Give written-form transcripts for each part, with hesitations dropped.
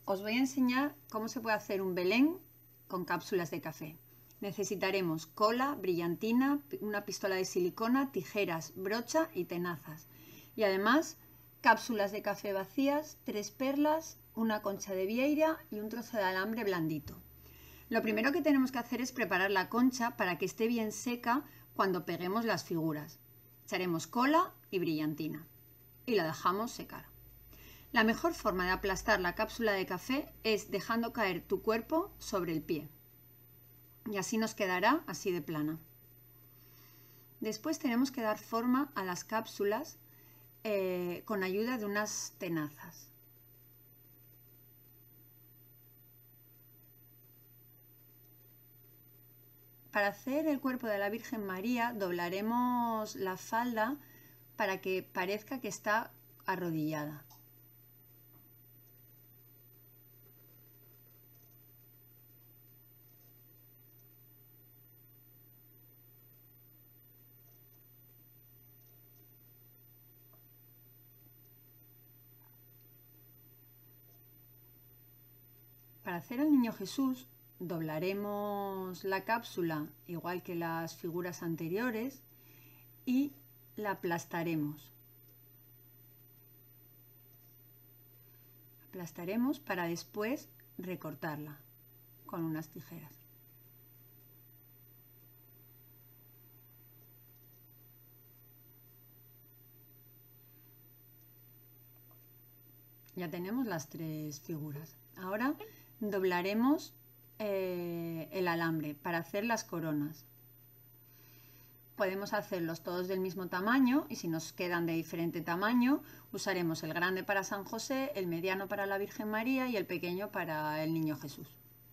os voy a enseñar cómo se puede hacer un Belén con cápsulas de café. Necesitaremos cola, brillantina, una pistola de silicona, tijeras, brocha y tenazas. Y además cápsulas de café vacías, 3 perlas, una concha de vieira y un trozo de alambre blandito. Lo primero que tenemos que hacer es preparar la concha para que esté bien seca cuando peguemos las figuras. Echaremos cola y brillantina y la dejamos secar. La mejor forma de aplastar la cápsula de café es dejando caer tu cuerpo sobre el pie. Y así nos quedará así de plana. Después tenemos que dar forma a las cápsulas con ayuda de unas tenazas. Para hacer el cuerpo de la Virgen María doblaremos la falda para que parezca que está arrodillada. Para hacer al Niño Jesús doblaremos la cápsula igual que las figuras anteriores y la aplastaremos. Aplastaremos para después recortarla con unas tijeras. Ya tenemos las 3 figuras. Ahora doblaremos el alambre para hacer las coronas. Podemos hacerlos todos del mismo tamaño y si nos quedan de diferente tamaño usaremos el grande para San José, el mediano para la Virgen María y el pequeño para el Niño Jesús.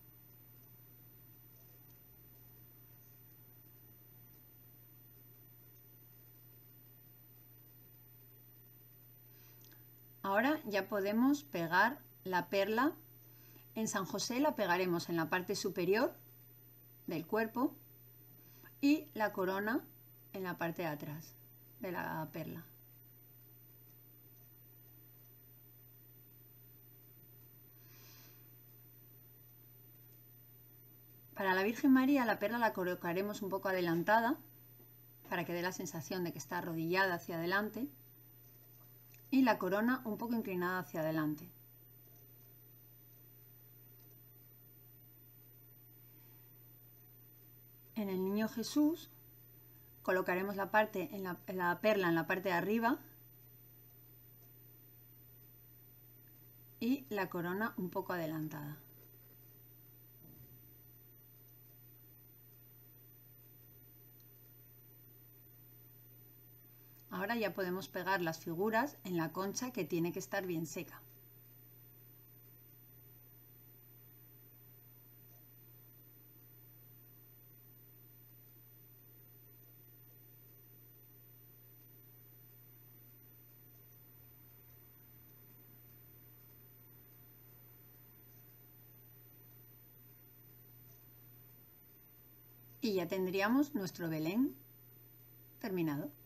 Ahora ya podemos pegar la perla. En San José la pegaremos en la parte superior del cuerpo y la corona en la parte de atrás de la perla. Para la Virgen María la perla la colocaremos un poco adelantada para que dé la sensación de que está arrodillada hacia adelante y la corona un poco inclinada hacia adelante. En el Niño Jesús colocaremos la perla en la parte de arriba y la corona un poco adelantada. Ahora ya podemos pegar las figuras en la concha que tiene que estar bien seca. Y ya tendríamos nuestro Belén terminado.